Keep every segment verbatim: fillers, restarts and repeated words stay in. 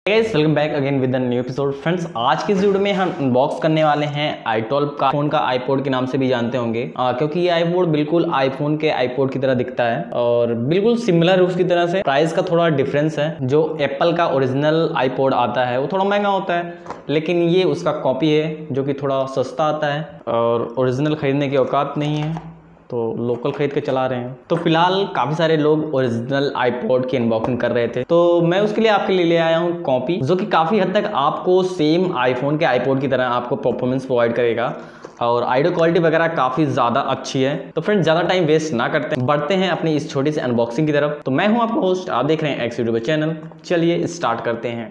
Guys welcome back again with the new episode. Friends, आज की इस वीडियो में हम अनबॉक्स करने वाले हैं आई ट्वेल्व का फोन का आईपॉड के नाम से भी जानते होंगे, आ, क्योंकि ये आईपॉड बिल्कुल आईफोन के आईपॉड की तरह दिखता है और बिल्कुल सिमिलर उसकी तरह से। प्राइस का थोड़ा डिफरेंस है। जो एप्पल का ओरिजिनल आईपॉड आता है वो थोड़ा महंगा होता है, लेकिन ये उसका कॉपी है जो कि थोड़ा सस्ता आता है और ओरिजिनल खरीदने की औकात नहीं है, तो लोकल खरीद के चला रहे हैं। तो फिलहाल काफ़ी सारे लोग ओरिजिनल आईपॉड की अनबॉक्सिंग कर रहे थे, तो मैं उसके लिए आपके लिए ले आया हूँ कॉपी, जो कि काफ़ी हद तक आपको सेम आईफोन के आईपॉड की तरह आपको परफॉर्मेंस प्रोवाइड करेगा और ऑडियो क्वालिटी वगैरह काफ़ी ज़्यादा अच्छी है। तो फ्रेंड्स, ज़्यादा टाइम वेस्ट ना करते बढ़ते हैं अपनी इस छोटी सी अनबॉक्सिंग की तरफ। तो मैं हूँ आपका होस्ट, आप देख रहे हैं एक्स यूट्यूब चैनल। चलिए स्टार्ट करते हैं।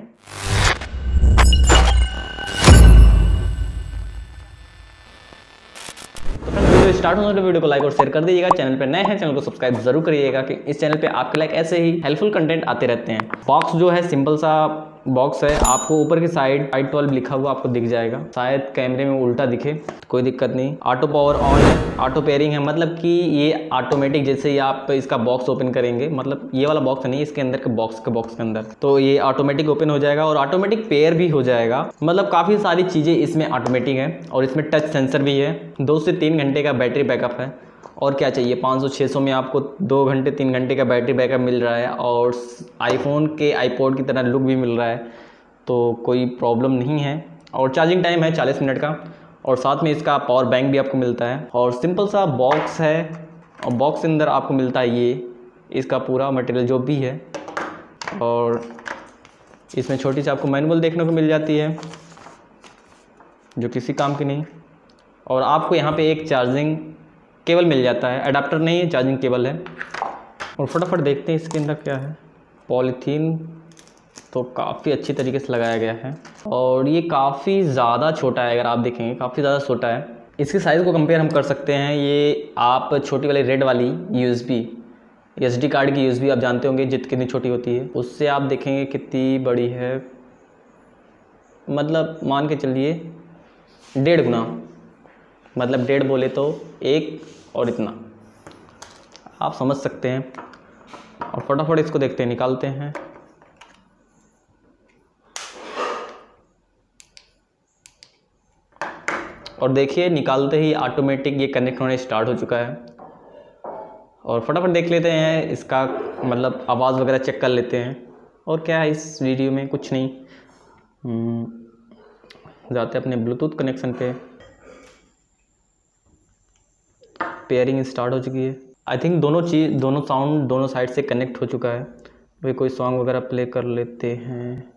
स्टार्ट होने वाले वीडियो को लाइक और शेयर कर दीजिएगा। चैनल पे नए हैं चैनल को सब्सक्राइब जरूर करिएगा कि इस चैनल पे आपके लाइक ऐसे ही हेल्पफुल कंटेंट आते रहते हैं। बॉक्स जो है सिंपल सा बॉक्स है। आपको ऊपर की साइड आई ट्वेल्व लिखा हुआ आपको दिख जाएगा, शायद कैमरे में उल्टा दिखे, कोई दिक्कत नहीं। ऑटो पावर ऑन है, ऑटो पेयरिंग है, मतलब कि ये ऑटोमेटिक जैसे ही आप इसका बॉक्स ओपन करेंगे, मतलब ये वाला बॉक्स नहीं, इसके अंदर के बॉक्स के बॉक्स के अंदर, तो ये ऑटोमेटिक ओपन हो जाएगा और ऑटोमेटिक पेयर भी हो जाएगा। मतलब काफ़ी सारी चीज़ें इसमें ऑटोमेटिक है और इसमें टच सेंसर भी है। दो से तीन घंटे का बैटरी बैकअप है और क्या चाहिए। पाँच सौ छः सौ में आपको दो घंटे तीन घंटे का बैटरी बैकअप मिल रहा है और आईफोन के आईपॉड की तरह लुक भी मिल रहा है, तो कोई प्रॉब्लम नहीं है। और चार्जिंग टाइम है चालीस मिनट का और साथ में इसका पावर बैंक भी आपको मिलता है। और सिंपल सा बॉक्स है और बॉक्स के अंदर आपको मिलता है ये इसका पूरा मटेरियल जो भी है, और इसमें छोटी सी आपको मैनुअल देखने को मिल जाती है जो किसी काम की नहीं। और आपको यहाँ पे एक चार्जिंग केबल मिल जाता है, अडाप्टर नहीं है, चार्जिंग केबल है। और फटाफट देखते हैं इसके अंदर क्या है। पॉलीथीन तो काफ़ी अच्छी तरीके से लगाया गया है और ये काफ़ी ज़्यादा छोटा है। अगर आप देखेंगे काफ़ी ज़्यादा छोटा है। इसकी साइज़ को कंपेयर हम कर सकते हैं। ये आप छोटी वाली रेड वाली यूएसबी एस डी कार्ड की यूएसबी आप जानते होंगे जित कितनी छोटी होती है, उससे आप देखेंगे कितनी बड़ी है। मतलब मान के चलिए डेढ़ गुना, मतलब डेढ़ बोले तो एक और इतना आप समझ सकते हैं। और फटाफट इसको देखते हैं, निकालते हैं। और देखिए निकालते ही ऑटोमेटिक ये कनेक्ट होने स्टार्ट हो चुका है। और फटाफट देख लेते हैं इसका मतलब आवाज़ वगैरह चेक कर लेते हैं। और क्या है इस वीडियो में, कुछ नहीं। जाते अपने ब्लूटूथ कनेक्शन पे। पेयरिंग स्टार्ट हो चुकी है। आई थिंक दोनों चीज़ दोनों साउंड दोनों साइड से कनेक्ट हो चुका है। वे कोई सॉन्ग वगैरह प्ले कर लेते हैं।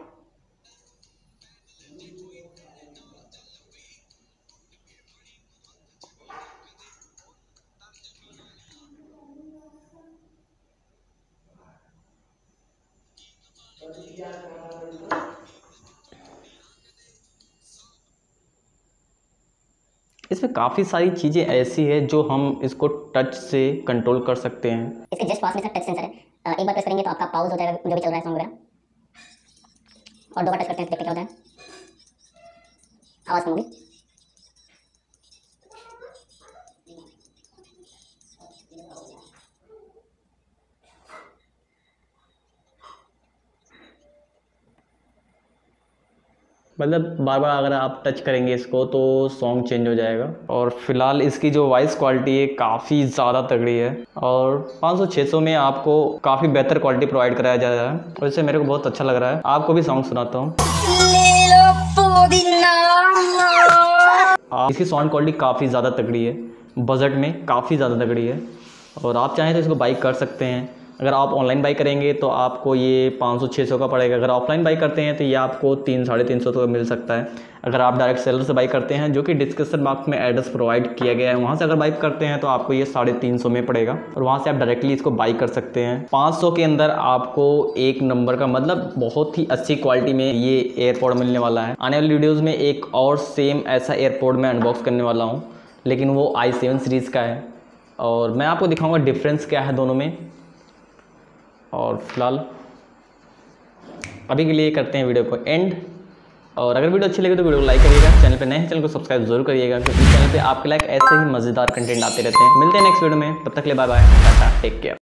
इसमें काफ़ी सारी चीज़ें ऐसी है जो हम इसको टच से कंट्रोल कर सकते हैं। इसके जस्ट पास में टच सेंसर है। एक बार प्रेस करेंगे तो आपका पाउज हो जाएगा जो भी चल रहा है सॉन्ग वगैरह, और दो बार टच करते हैं तो देखते क्या होता है, आवाज़ कम होगी। मतलब बार बार अगर आप टच करेंगे इसको तो सॉन्ग चेंज हो जाएगा। और फिलहाल इसकी जो वॉइस क्वालिटी है काफ़ी ज़्यादा तगड़ी है और पाँच सौ छः सौ में आपको काफ़ी बेहतर क्वालिटी प्रोवाइड कराया जा रहा है और इससे मेरे को बहुत अच्छा लग रहा है। आपको भी सॉन्ग सुनाता हूँ। इसकी साउंड क्वालिटी काफ़ी ज़्यादा तगड़ी है, बजट में काफ़ी ज़्यादा तगड़ी है और आप चाहें तो इसको बाई कर सकते हैं। अगर आप ऑनलाइन बाई करेंगे तो आपको ये पाँच सौ छः सौ का पड़ेगा। अगर ऑफलाइन बाई करते हैं तो ये आपको तीन साढ़े तीन सौ तो मिल सकता है। अगर आप डायरेक्ट सेलर से बाई करते हैं, जो कि डिस्क्रिप्शन बॉक्स में एड्रेस प्रोवाइड किया गया है, वहाँ से अगर बाई करते हैं तो आपको ये साढ़े तीन सौ में पड़ेगा और वहाँ से आप डायरेक्टली इसको बाई कर सकते हैं। पाँच सौ के अंदर आपको एक नंबर का मतलब बहुत ही अच्छी क्वालिटी में ये एयरपॉड मिलने वाला है। आने वाली वीडियोज़ में एक और सेम ऐसा एयरपॉड मैं अनबॉक्स करने वाला हूँ, लेकिन वो आई सेवन सीरीज़ का है और मैं आपको दिखाऊँगा डिफरेंस क्या है दोनों में। और फिलहाल अभी के लिए करते हैं वीडियो को एंड। और अगर वीडियो अच्छी लगे तो वीडियो को लाइक करिएगा। चैनल पे नए हैं चैनल को सब्सक्राइब जरूर करिएगा, क्योंकि चैनल पे आपके लाइक ऐसे ही मज़ेदार कंटेंट आते रहते हैं। मिलते हैं नेक्स्ट वीडियो में, तब तक के लिए bye bye, tata, take care.